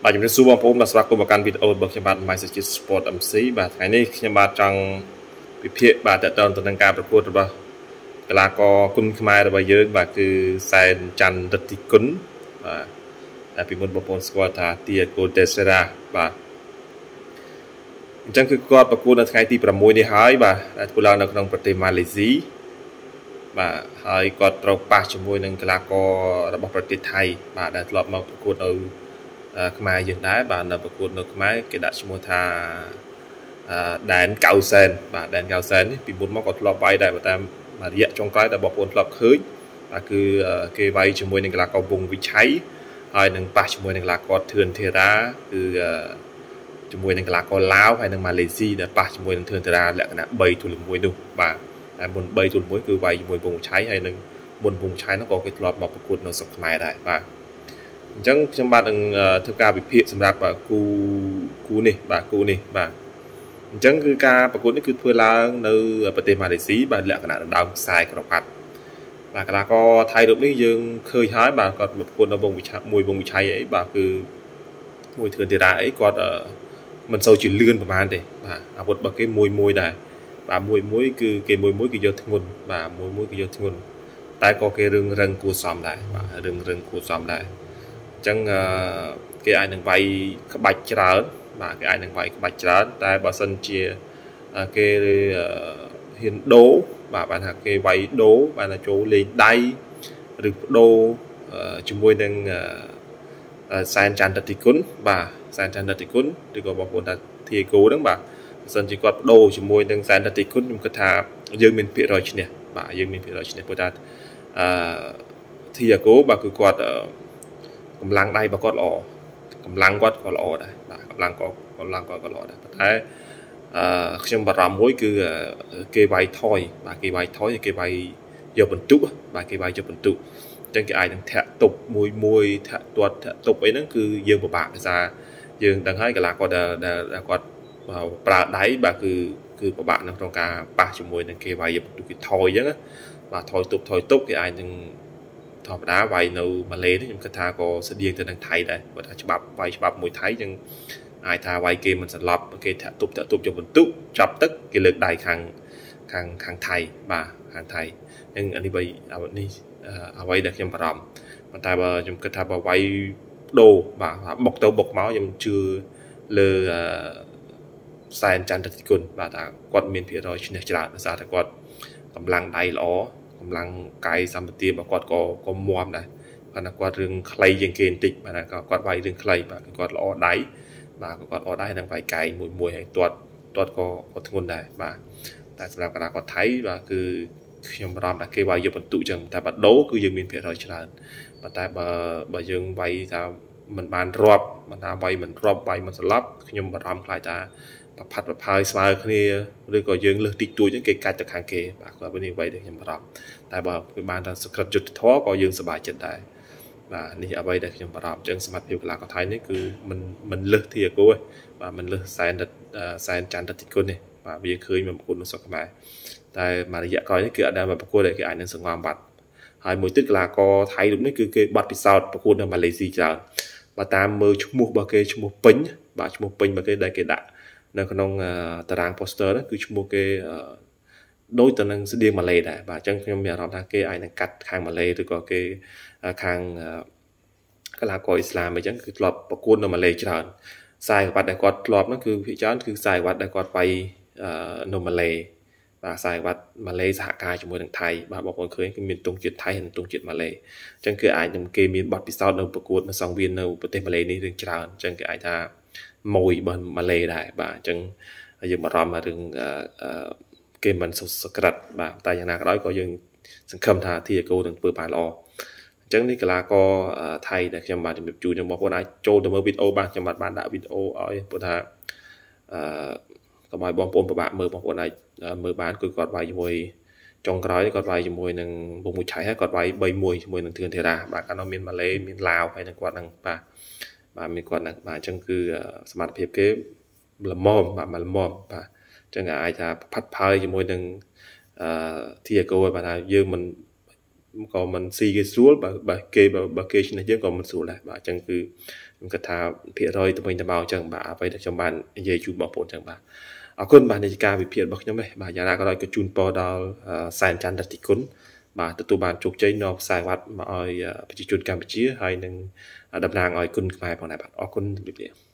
បាទជំរាបសួរបងប្អូនបាទស្វាគមន៍មកកាន់វីដេអូរបស់ខ្ញុំបាទ Microsoft Sport MC បាទថ្ងៃនេះខ្ញុំបាទចង់វិភាគបាទតទៅនឹងការប្រកួតរបស់កីឡាករគុណខ្មែររបស់យើងបាទគឺសែនច័ន្ទរិទ្ធិគុណបាទតែពីមុនបងប្អូនស្គាល់ថាទីកូតេសេរ៉ាបាទអញ្ចឹងគឺគាត់ប្រកួតនៅថ្ងៃទី6នេះហើយបាទដែលធ្វើឡើងនៅក្នុងប្រទេសម៉ាឡេស៊ីបាទហើយគាត់ត្រូវប៉ះជាមួយនឹងកីឡាកររបស់ប្រទេសថៃបាទដែលធ្លាប់មកប្រកួតនៅខ្មែរយើងដែរបាទនៅប្រកួតនៅខ្មែរគេដាក់ឈ្មោះថាដែនកៅសែនបាទដែនកៅសែននេះពីមុនមកក៏ធ្លាប់វាយដែរតាមរយៈចុងក្រោយដែលបងប្អូនធ្លាប់ឃើញបាទគឺគេវាយជាមួយនឹងកីឡាករវងវិឆ័យហើយនឹងប៉ះជាមួយនឹងកីឡាករធឿនធីរ៉ាគឺជាមួយនឹងកីឡាករឡាវហើយនឹងម៉ាឡេស៊ីដែលប៉ះជាមួយនឹងធឿនធីរ៉ាលក្ខណៈ3-1នោះបាទតែមុន3-1គឺវាយជាមួយវងវិឆ័យហើយនឹងមុនវងវិឆ័យនោះក៏គេធ្លាប់មកប្រកួតនៅស្រុកខ្មែរដែរបាទអញ្ចឹងខ្ញុំបាទនឹងធ្វើការវិភាគសម្រាប់គូនេះបាទអញ្ចឹងគឺការប្រកួតនេះគឺធ្វើឡើងនៅប្រទេសម៉ាឡេស៊ីបាទលក្ខណៈដណ្ដើមខ្សែក្រវ៉ាត់បាទកីឡាករថៃរូបនេះយើងឃើញហើយបាទគាត់ប្រកួតនៅវងវិឆ័យមួយវងវិឆ័យអីបាទគឺមួយធឿនធីរ៉ាអីគាត់មិនសូវជាលឿនប្រហែលទេបាទអាវុធរបស់គេមួយដែរបាទមួយគឺគេមួយគឺយកធ្ងន់បាទមួយគឺយកធ្ងន់តែក៏គេរឹងគួរសមដែរបាទរឹងគួរសមដែរអញ្ចឹងគេអាចនឹងវាយក្បាច់ច្រើនបាទគេអាចនឹងវាយក្បាច់ច្រើនតែបើសិនជាគេហ៊ានដូរបាទបានថាគេវាយដូរបានថាចូលលេងដៃឬបដូរជាមួយនឹងសែនច័ន្ទរិទ្ធិគុណបាទសែនច័ន្ទរិទ្ធិគុណឬក៏បងប្អូនថាធីកូហ្នឹងបាទបើសិនជាគាត់បដូរជាមួយនឹងសែនរិទ្ធិគុណខ្ញុំគិតថាយើងមានភាគរយឈ្នះបាទយើងមានភាគរយឈ្នះព្រោះថាធីកូបាទគឺគាត់កម្លាំងដៃរបស់គាត់ល្អកម្លាំងគាត់ក៏ល្អដែរបាទកម្លាំងគាត់ក៏ល្អដែរតែខ្ញុំបារម្ភមួយគឺគេវាយថយបាទគេវាយថយគេវាយយកបន្ទុកបាទគេវាយយកបន្ទុកអញ្ចឹងគេអាចនឹងធាក់ទប់មួយធាក់ទាត់ធាក់ទប់អីហ្នឹងគឺយើងពិបាកដោយសារយើងដឹងហើយកីឡាករដែលគាត់ប្រើដៃបាទគឺពិបាកនៅក្នុងការប៉ះជាមួយនឹងគេវាយយកបន្ទុកគេថយអញ្ចឹងបាទថយទប់គេអាចនឹងធម្មតាវាយនៅម៉ាឡេនេះខ្ញុំគិតថាក៏ស្តៀងទៅនឹងថៃដែរបើថាច្បាប់វាយច្បាប់មួយថៃអញ្ចឹងអាចថាវាយគេមិនសន្លប់គេធាក់ទប់យកបន្ទុកចាប់ទឹកគេលើកដៃខាងថៃបាទខាងថៃអញ្ចឹងនេះអ្វីដែលខ្ញុំបារម្ភប៉ុន្តែបើខ្ញុំគិតថាបើវាយដូរបាទបុកទៅបុកមកខ្ញុំជឿលើសែនច័ន្ទរិទ្ធិគុណបាទថាគាត់មានភាគរយឈ្នះច្រើនដោយសារតែគាត់កម្លាំងដៃល្អកម្លាំងកាយសម្បទារបស់គាត់ក៏មាំដែរគាត់ថាគាត់រឿងខ្លីជាងគេបន្តិចបាទគាត់វាយរឿងខ្លីបាទគាត់ល្អដៃបាទគាត់ល្អដៃនឹងវាយកាយមួយហើយទាត់ក៏ធ្ងន់ដែរបាទតែសម្រាប់កីឡាករថៃបាទគឺខ្ញុំបារម្ភថាគេវាយយកបន្ទុកចឹងតែបើដូរគឺយើងមានភាគរយច្រើនប៉ុន្តែបើយើងវាយថាមិនបានរាប់មិនថាវាយមិនរាប់វាយមិនស្លាប់ខ្ញុំបារម្ភខ្លាចថាប្រផាត់ប្រផើយស្មើគ្នាឬក៏យើងលើសតិចតួចហ្នឹងគេកាច់ទៅខាងគេបាទគាត់នេះអ្វីដែលខ្ញុំបារម្ភតែបើគេបានថាសក្តិយុទ្ធធម៌ក៏យើងសប្បាយចិត្តដែរបាទនេះអ្វីដែលខ្ញុំបារម្ភចឹងសមត្ថភាពកីឡាករថៃនេះគឺមិនលើសធីកូទេបាទមិនលើសសែនច័ន្ទរិទ្ធិគុណទេបាទវាឃើញមកប្រកួតនៅស្រុកខ្មែរតែមករយៈក្រោយនេះគឺអត់ដែលមកប្រកួតទេគេអាចនឹងសង្ងំបាត់ហើយមួយទៀតកីឡាករថៃរូបនេះគឺគេបាត់ពិសោធន៍ប្រកួតនៅម៉ាឡេស៊ីច្រើនបើតាមមើលឈ្មោះរបស់គេឈ្មោះពេញបាទឈ្មោះពេញរបស់គេដែលគេដាក់នៅក្នុងតារាង poster ហ្នឹងគឺឈ្មោះគេដូចទៅនឹងស្តៀងម៉ាឡេដែរបាទអញ្ចឹងខ្ញុំមានអារម្មណ៍ថាគេអាចនឹងកាត់ខាងម៉ាឡេឬក៏គេខាងកីឡាករអ៊ីស្លាមអញ្ចឹងគឺធ្លាប់ប្រកួតនៅម៉ាឡេច្រើនខ្សែក្បាត់ដែលគាត់ធ្លាប់ហ្នឹងគឺភាគច្រើនគឺខ្សែក្បាត់ដែលគាត់វាយនៅម៉ាឡេបាទខ្សែក្បាត់ម៉ាឡេសហការជាមួយនឹងថៃបាទបងប្អូនឃើញគឺមានទង់ជាតិថៃនិងទង់ជាតិម៉ាឡេអញ្ចឹងគឺអាចនឹងគេមានបទពិសោធន៍នៅប្រកួតនៅសង្វៀននៅប្រទេសម៉ាឡេនេះរឿងច្រើនអញ្ចឹងគេអាចថាមួយរបស់ម៉ាឡេដែរបាទអញ្ចឹងយើងបារម្ភរឿងគេមិនសក្តិបាទតែយ៉ាងណាក៏ដោយក៏យើងសង្ឃឹមថាធីកូនឹងធ្វើបានល្អអញ្ចឹងនេះកីឡាករថៃដែលខ្ញុំបានជម្រាបជូនបងប្អូនអាចចូលទៅមើលវីដេអូបាទខ្ញុំបានដាក់វីដេអូឲ្យព្រោះថាកុំឲ្យបងប្អូនពិបាកមើលបងប្អូនអាចមើលបានគឺគាត់វាយជាមួយចុងក្រោយគាត់វាយជាមួយនឹងវងមួយឆៃហើយគាត់វាយ3-1ជាមួយនឹងធឿនធីរ៉ាបាទកាលនោះមានម៉ាឡេមានឡាវហើយនឹងគាត់នឹងបាទមានគាត់នឹងបាទអញ្ចឹងគឺសមត្ថភាពគេល្មមបាទល្មមបាទអញ្ចឹងអាចថាផាត់ផើយជាមួយនឹងធីកូបាទថាយើងមិនក៏មិនស៊ីគេស្រួលបើគេឈ្នះយើងក៏មិនស្រួលដែរបាទអញ្ចឹងគឺខ្ញុំគិតថាភាគរយទៅវិញទៅមកអញ្ចឹងបាទអ្វីដែលខ្ញុំបាននិយាយជូនបងប្អូនអញ្ចឹងបាទអរគុណបាទនៃការវិភាគរបស់ខ្ញុំនេះបាទយ៉ាងណាក៏ដោយក៏ជូនពរដល់សែនច័ន្ទរតិគុណបាទទទួលបានជោគជ័យនាំខ្សែវត្តមកឲ្យប្រជាជនកម្ពុជាហើយនឹងតំណាងឲ្យគុណខ្មែរផងដែរបាទអរគុណជម្រាបលា